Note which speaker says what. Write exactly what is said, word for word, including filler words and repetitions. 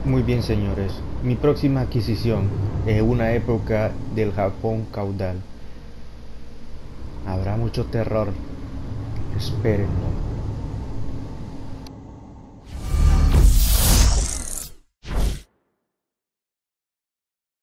Speaker 1: Muy bien, señores. Mi próxima adquisición es una época del Japón caudal. Habrá mucho terror. Espérenlo.